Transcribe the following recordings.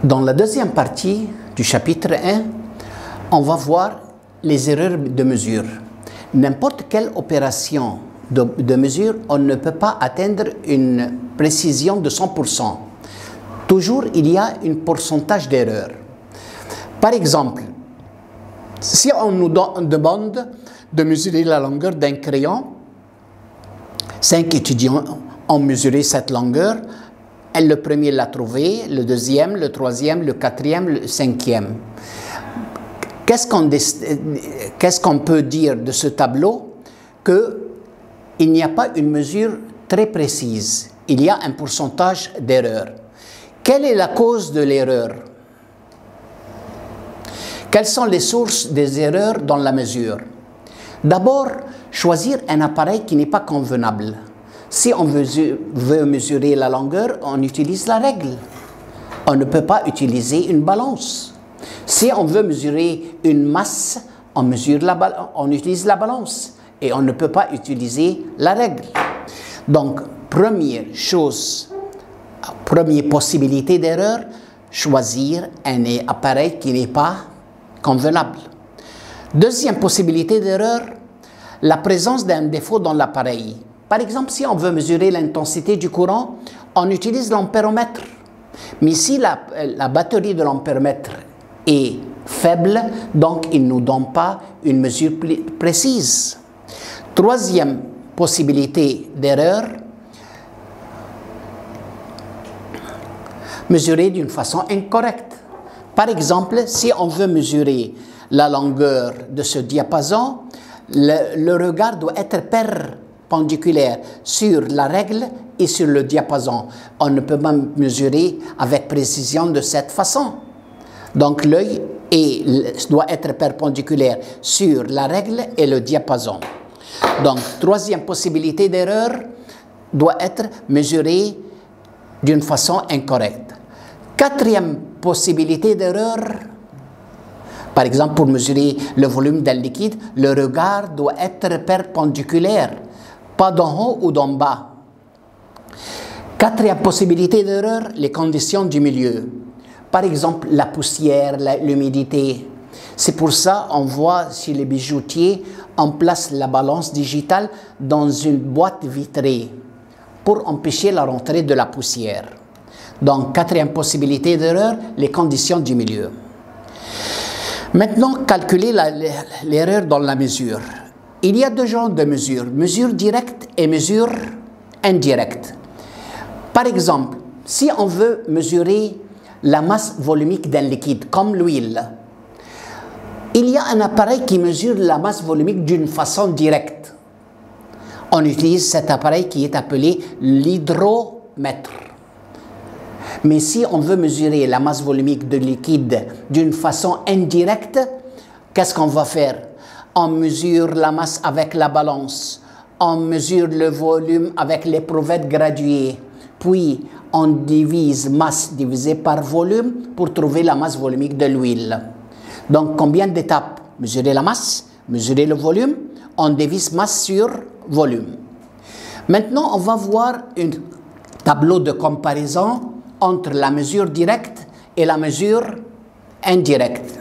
Dans la deuxième partie du chapitre 1, on va voir les erreurs de mesure. N'importe quelle opération de mesure, on ne peut pas atteindre une précision de 100%. Toujours, il y a un pourcentage d'erreur. Par exemple, si on nous demande de mesurer la longueur d'un crayon, 5 étudiants ont mesuré cette longueur. Le premier l'a trouvé, le deuxième, le troisième, le quatrième, le cinquième. Qu'est-ce qu'on peut dire de ce tableau? Qu'il n'y a pas une mesure très précise. Il y a un pourcentage d'erreur. Quelle est la cause de l'erreur? Quelles sont les sources des erreurs dans la mesure? D'abord, choisir un appareil qui n'est pas convenable. Si on veut mesurer la longueur, on utilise la règle. On ne peut pas utiliser une balance. Si on veut mesurer une masse, on utilise la balance. Et on ne peut pas utiliser la règle. Donc, première chose, première possibilité d'erreur, choisir un appareil qui n'est pas convenable. Deuxième possibilité d'erreur, la présence d'un défaut dans l'appareil. Par exemple, si on veut mesurer l'intensité du courant, on utilise l'ampéromètre. Mais si la batterie de l'ampéromètre est faible, donc il ne nous donne pas une mesure précise. Troisième possibilité d'erreur, mesurer d'une façon incorrecte. Par exemple, si on veut mesurer la longueur de ce diapason, le regard doit être perpendiculaire sur la règle et sur le diapason. On ne peut pas mesurer avec précision de cette façon. Donc l'œil doit être perpendiculaire sur la règle et le diapason. Donc, troisième possibilité d'erreur doit être mesurée d'une façon incorrecte. Quatrième possibilité d'erreur, par exemple, pour mesurer le volume d'un liquide, le regard doit être perpendiculaire, pas d'en haut ou d'en bas. Quatrième possibilité d'erreur, les conditions du milieu. Par exemple, la poussière, l'humidité. C'est pour ça qu'on voit chez les bijoutiers, on place la balance digitale dans une boîte vitrée pour empêcher la rentrée de la poussière. Donc, quatrième possibilité d'erreur, les conditions du milieu. Maintenant, calculer l'erreur dans la mesure. Il y a deux genres de mesures, mesure directe et mesure indirecte. Par exemple, si on veut mesurer la masse volumique d'un liquide, comme l'huile, il y a un appareil qui mesure la masse volumique d'une façon directe. On utilise cet appareil qui est appelé l'hydromètre. Mais si on veut mesurer la masse volumique de liquide d'une façon indirecte, qu'est-ce qu'on va faire? On mesure la masse avec la balance, on mesure le volume avec l'éprouvette graduée, puis on divise masse divisée par volume pour trouver la masse volumique de l'huile. Donc, combien d'étapes? Mesurer la masse, mesurer le volume, on divise masse sur volume. Maintenant, on va voir un tableau de comparaison entre la mesure directe et la mesure indirecte.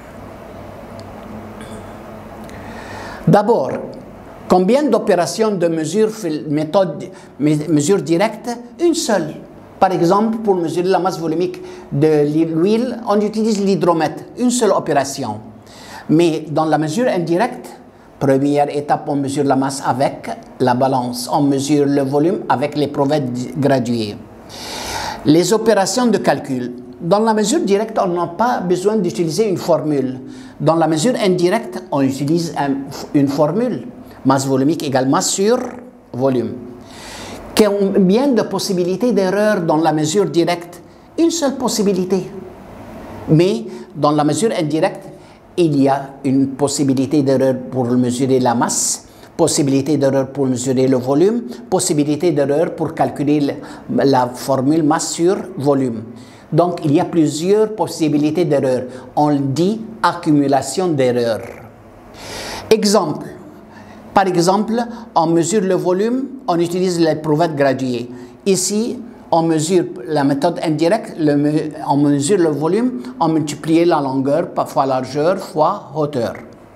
D'abord, combien d'opérations de mesure méthode mesure directe? Une seule. Par exemple, pour mesurer la masse volumique de l'huile, on utilise l'hydromètre, une seule opération. Mais dans la mesure indirecte, première étape, on mesure la masse avec la balance, on mesure le volume avec l'éprouvette graduée. Les opérations de calcul. Dans la mesure directe, on n'a pas besoin d'utiliser une formule. Dans la mesure indirecte, on utilise une formule. Masse volumique égale masse sur volume. Combien de possibilités d'erreur dans la mesure directe? Une seule possibilité. Mais dans la mesure indirecte, il y a une possibilité d'erreur pour mesurer la masse, possibilité d'erreur pour mesurer le volume, possibilité d'erreur pour calculer la formule masse sur volume. Donc, il y a plusieurs possibilités d'erreur. On dit accumulation d'erreurs. Exemple. Par exemple, on mesure le volume, on utilise l'éprouvette graduée. Ici, On mesure la méthode indirecte, on mesure le volume en multipliant la longueur, parfois largeur, fois hauteur.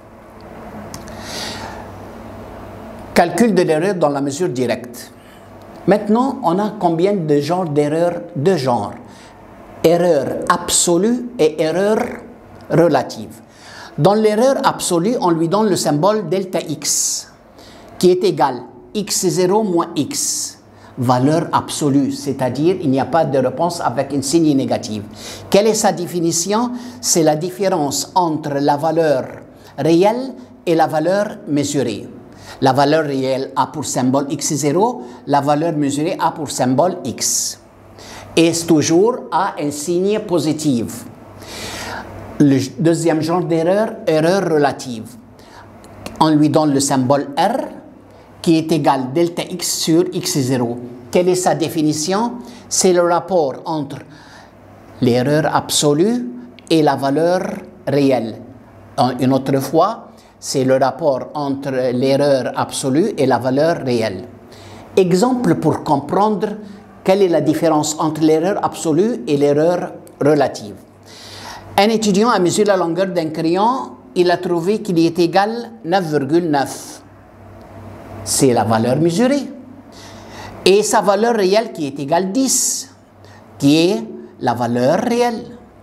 Calcul de l'erreur dans la mesure directe. Maintenant, on a combien de genres d'erreurs? Deux genres. Erreur absolue et erreur relative. Dans l'erreur absolue, on lui donne le symbole delta x, qui est égal x0 moins x, valeur absolue, c'est-à-dire il n'y a pas de réponse avec une signe négative. Quelle est sa définition? C'est la différence entre la valeur réelle et la valeur mesurée. La valeur réelle a pour symbole x0, la valeur mesurée a pour symbole x. Et toujours a un signe positif. Le deuxième genre d'erreur, erreur relative. On lui donne le symbole R qui est égal delta x sur x0. Quelle est sa définition? C'est le rapport entre l'erreur absolue et la valeur réelle. Une autre fois, c'est le rapport entre l'erreur absolue et la valeur réelle. Exemple pour comprendre quelle est la différence entre l'erreur absolue et l'erreur relative. Un étudiant a mesuré la longueur d'un crayon, il a trouvé qu'il est égal 9,9. C'est la valeur mesurée. Et sa valeur réelle qui est égale 10, qui est la valeur réelle.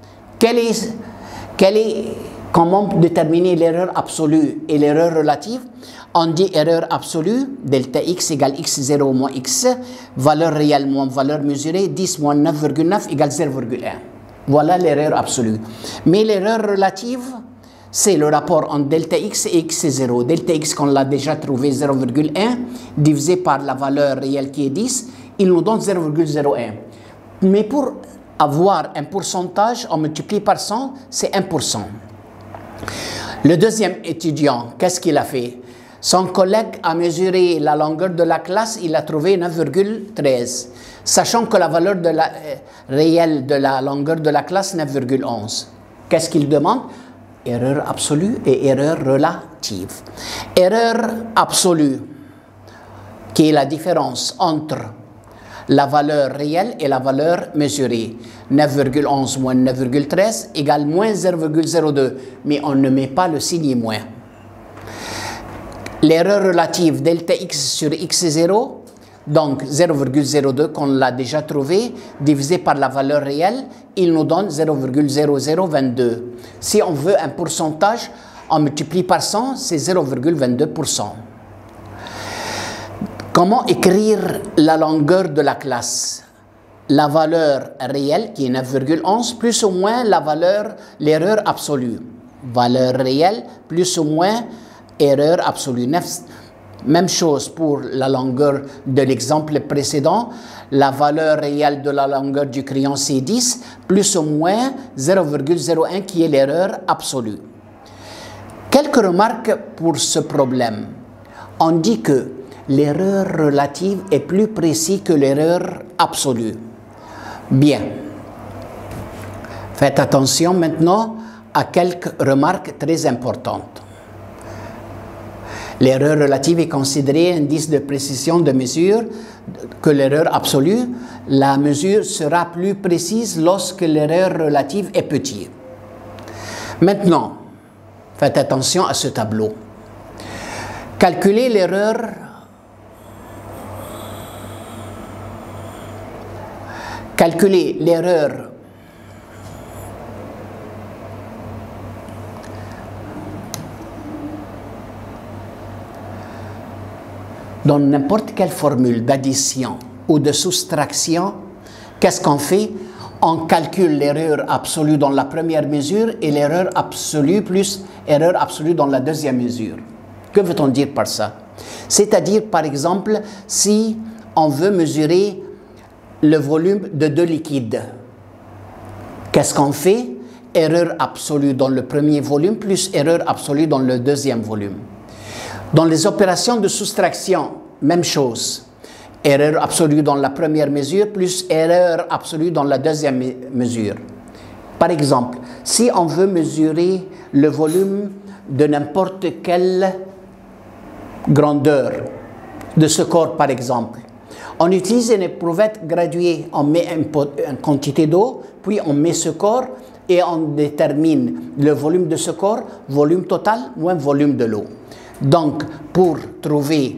Comment déterminer l'erreur absolue et l'erreur relative? On dit erreur absolue, delta x égale x0 moins x, valeur réelle moins valeur mesurée, 10 moins 9,9 égale 0,1. Voilà l'erreur absolue. Mais l'erreur relative, c'est le rapport entre delta x et x0. Delta x, qu'on l'a déjà trouvé, 0,1, divisé par la valeur réelle qui est 10, il nous donne 0,01. Mais pour avoir un pourcentage, on multiplie par 100, c'est 1%. Le deuxième étudiant, qu'est-ce qu'il a fait? Son collègue a mesuré la longueur de la classe, il a trouvé 9,13, sachant que la valeur réelle de la longueur de la classe, 9,11. Qu'est-ce qu'il demande? Erreur absolue et erreur relative. Erreur absolue, qui est la différence entre la valeur réelle et la valeur mesurée. 9,11 moins 9,13 égale moins 0,02, mais on ne met pas le signe moins. L'erreur relative delta x sur x0, donc 0,02 qu'on l'a déjà trouvé, divisé par la valeur réelle, il nous donne 0,0022. Si on veut un pourcentage, on multiplie par 100, c'est 0,22%. Comment écrire la longueur de la classe? La valeur réelle, qui est 9,11, plus ou moins l'erreur absolue. Valeur réelle, plus ou moins erreur absolue. Même chose pour la longueur de l'exemple précédent. La valeur réelle de la longueur du crayon, c'est 10, plus ou moins 0,01 qui est l'erreur absolue. Quelques remarques pour ce problème. On dit que l'erreur relative est plus précise que l'erreur absolue. Bien. Faites attention maintenant à quelques remarques très importantes. L'erreur relative est considérée un indice de précision de mesure que l'erreur absolue. La mesure sera plus précise lorsque l'erreur relative est petite. Maintenant, faites attention à ce tableau. Calculez l'erreur dans n'importe quelle formule d'addition ou de soustraction. Qu'est-ce qu'on fait? On calcule l'erreur absolue dans la première mesure et l'erreur absolue plus erreur absolue dans la deuxième mesure. Que veut-on dire par ça? C'est-à-dire, par exemple, si on veut mesurer le volume de deux liquides, qu'est-ce qu'on fait? Erreur absolue dans le premier volume plus erreur absolue dans le deuxième volume. Dans les opérations de soustraction, même chose. Erreur absolue dans la première mesure plus erreur absolue dans la deuxième mesure. Par exemple, si on veut mesurer le volume de n'importe quelle grandeur de ce corps, par exemple, On utilise une éprouvette graduée. On met une quantité d'eau, puis on met ce corps et on détermine le volume de ce corps, volume total moins volume de l'eau. Donc, pour trouver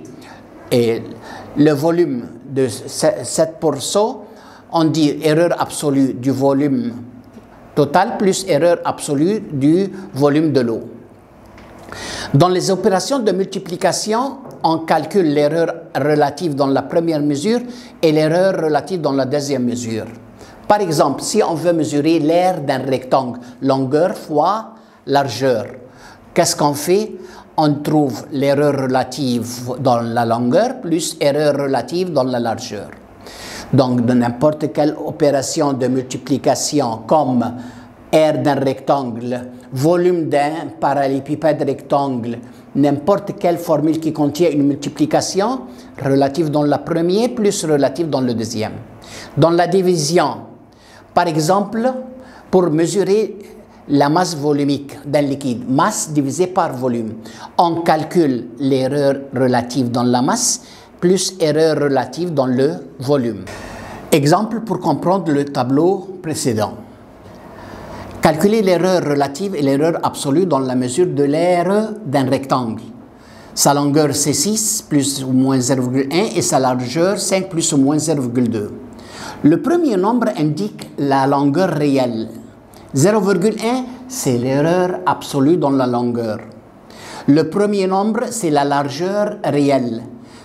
le volume de 7%, on dit erreur absolue du volume total plus erreur absolue du volume de l'eau. Dans les opérations de multiplication, on calcule l'erreur relative dans la première mesure et l'erreur relative dans la deuxième mesure. Par exemple, si on veut mesurer l'aire d'un rectangle, longueur fois largeur, qu'est-ce qu'on fait? On trouve l'erreur relative dans la longueur plus erreur relative dans la largeur. Donc, de n'importe quelle opération de multiplication comme aire d'un rectangle, volume d'un parallélépipède rectangle, n'importe quelle formule qui contient une multiplication relative dans la première plus relative dans le deuxième. Dans la division, par exemple, pour mesurer la masse volumique d'un liquide, masse divisée par volume, on calcule l'erreur relative dans la masse plus erreur relative dans le volume. Exemple pour comprendre le tableau précédent. Calculer l'erreur relative et l'erreur absolue dans la mesure de l'aire d'un rectangle. Sa longueur c'est 6 plus ou moins 0,1 et sa largeur 5 plus ou moins 0,2. Le premier nombre indique la longueur réelle. 0,1 c'est l'erreur absolue dans la longueur. Le premier nombre c'est la largeur réelle.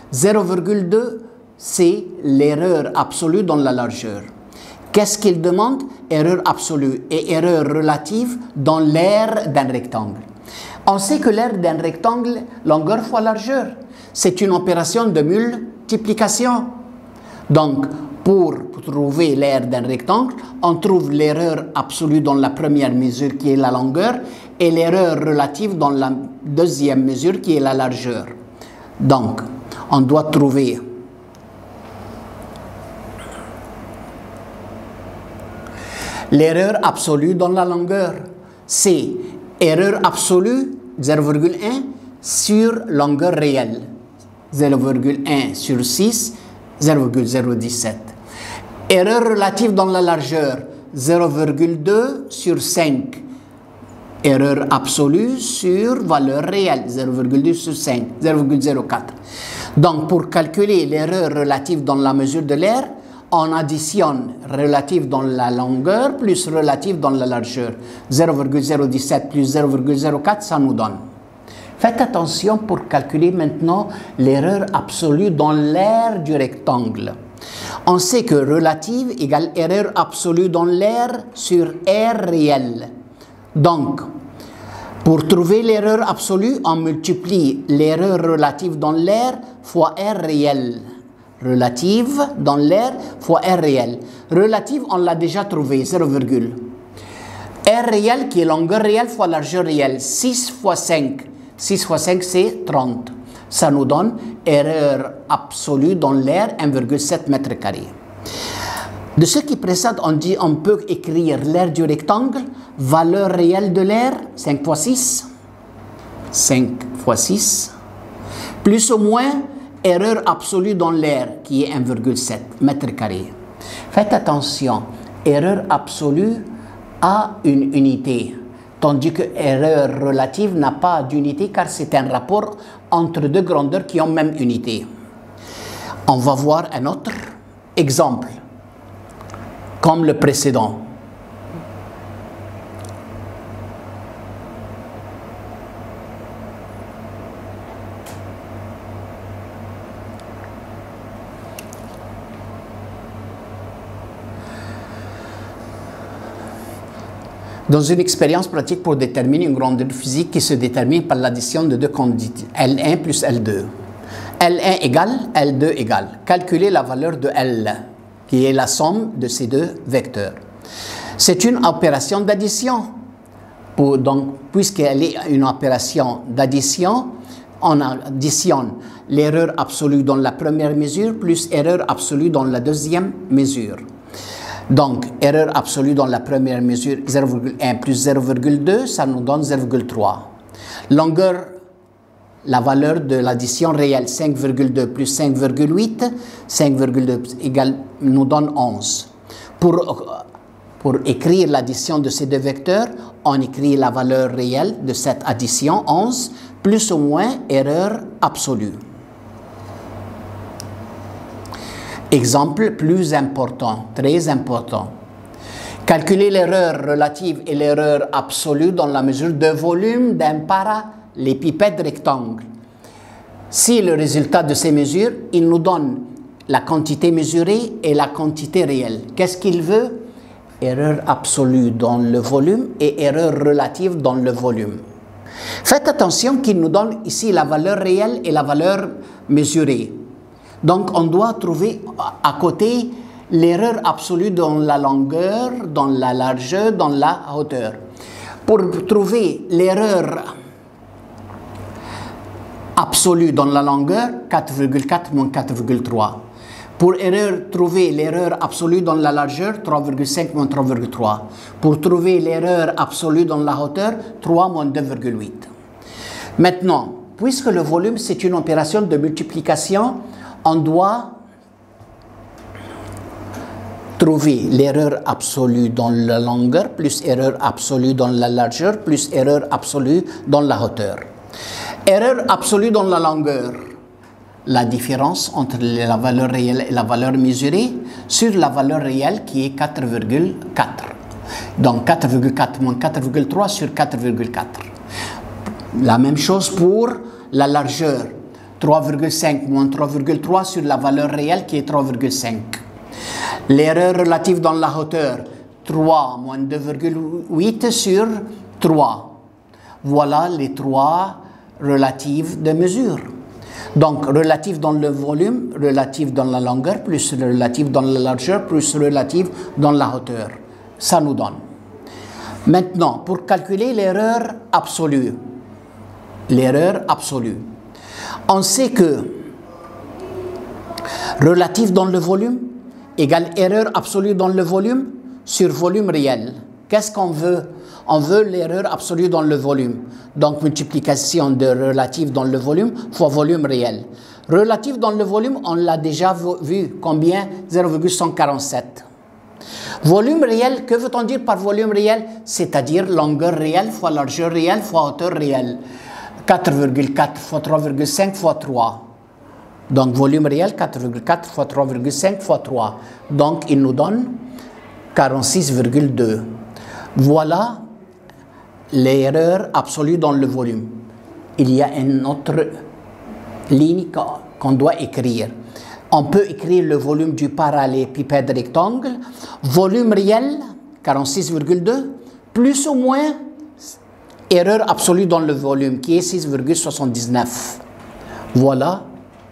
0,2 c'est l'erreur absolue dans la largeur. Qu'est-ce qu'il demande? Erreur absolue et erreur relative dans l'aire d'un rectangle. On sait que l'aire d'un rectangle, longueur fois largeur, c'est une opération de multiplication. Donc, pour trouver l'aire d'un rectangle, on trouve l'erreur absolue dans la première mesure qui est la longueur et l'erreur relative dans la deuxième mesure qui est la largeur. Donc, on doit trouver l'erreur absolue dans la longueur. C'est erreur absolue 0,1 sur longueur réelle. 0,1 sur 6, 0,017. Erreur relative dans la largeur 0,2 sur 5. Erreur absolue sur valeur réelle 0,2 sur 5, 0,04. Donc pour calculer l'erreur relative dans la mesure de l'aire, on additionne relative dans la longueur plus relative dans la largeur. 0,017 plus 0,04, ça nous donne. Faites attention pour calculer maintenant l'erreur absolue dans l'aire du rectangle. On sait que relative égale erreur absolue dans l'aire sur aire réelle. Donc, pour trouver l'erreur absolue, on multiplie l'erreur relative dans l'aire fois aire réelle. Relative dans l'aire fois R réel. Relative, on l'a déjà trouvé, 0, R réel qui est longueur réelle fois largeur réelle, 6 fois 5. 6 fois 5, c'est 30. Ça nous donne erreur absolue dans l'aire, 1,7 mètres carrés. De ce qui précède, on peut écrire l'aire du rectangle, valeur réelle de l'aire, 5 fois 6. 5 fois 6. Plus ou moins, erreur absolue dans l'aire qui est 1,7 mètres carrés. Faites attention, erreur absolue a une unité, tandis que erreur relative n'a pas d'unité car c'est un rapport entre deux grandeurs qui ont même unité. On va voir un autre exemple, comme le précédent. Dans une expérience pratique pour déterminer une grandeur physique qui se détermine par l'addition de deux quantités, L1 plus L2. L1 égale, L2 égale. Calculez la valeur de L, qui est la somme de ces deux vecteurs. C'est une opération d'addition. Donc, puisqu'elle est une opération d'addition, on additionne l'erreur absolue dans la première mesure plus erreur absolue dans la deuxième mesure. Donc, erreur absolue dans la première mesure, 0,1 plus 0,2, ça nous donne 0,3. Longueur la valeur de l'addition réelle. 5,2 plus 5,8, 5,2 égale, nous donne 11. Pour écrire l'addition de ces deux vecteurs, on écrit la valeur réelle de cette addition, 11, plus ou moins erreur absolue. Exemple plus important, très important. Calculer l'erreur relative et l'erreur absolue dans la mesure de volume d'un parallépipède rectangle. Si le résultat de ces mesures, il nous donne la quantité mesurée et la quantité réelle. Qu'est-ce qu'il veut? Erreur absolue dans le volume et erreur relative dans le volume. Faites attention qu'il nous donne ici la valeur réelle et la valeur mesurée. Donc on doit trouver à côté l'erreur absolue dans la longueur, dans la largeur, dans la hauteur. Pour trouver l'erreur absolue dans la longueur, 4,4 moins 4,3. Pour trouver l'erreur absolue dans la largeur, 3,5 moins 3,3. Pour trouver l'erreur absolue dans la hauteur, 3 moins 2,8. Maintenant, puisque le volume c'est une opération de multiplication, on doit trouver l'erreur absolue dans la longueur, plus erreur absolue dans la largeur, plus erreur absolue dans la hauteur. Erreur absolue dans la longueur, la différence entre la valeur réelle et la valeur mesurée sur la valeur réelle qui est 4,4. Donc 4,4 moins 4,3 sur 4,4. La même chose pour la largeur. 3,5 moins 3,3 sur la valeur réelle qui est 3,5. L'erreur relative dans la hauteur, 3 moins 2,8 sur 3. Voilà les trois relatives de mesure. Donc, relative dans le volume, relative dans la longueur, plus relative dans la largeur, plus relative dans la hauteur. Ça nous donne. Maintenant, pour calculer l'erreur absolue, on sait que relative dans le volume égale erreur absolue dans le volume sur volume réel. Qu'est-ce qu'on veut? On veut l'erreur absolue dans le volume. Donc, multiplication de relative dans le volume fois volume réel. Relative dans le volume, on l'a déjà vu. Combien? 0,147. Volume réel, que veut-on dire par volume réel? C'est-à-dire longueur réelle fois largeur réelle fois hauteur réelle. 4,4 fois 3,5 fois 3. Donc, volume réel, 4,4 fois 3,5 fois 3. Donc, il nous donne 46,2. Voilà l'erreur absolue dans le volume. Il y a une autre ligne qu'on doit écrire. On peut écrire le volume du parallépipède rectangle. Volume réel, 46,2, plus ou moins erreur absolue dans le volume, qui est 6,79. Voilà.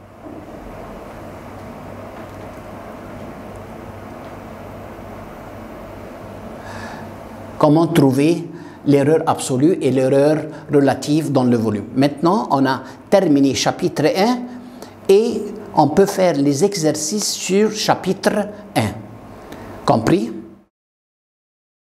Comment trouver l'erreur absolue et l'erreur relative dans le volume. Maintenant, on a terminé chapitre 1 et on peut faire les exercices sur chapitre 1. Compris?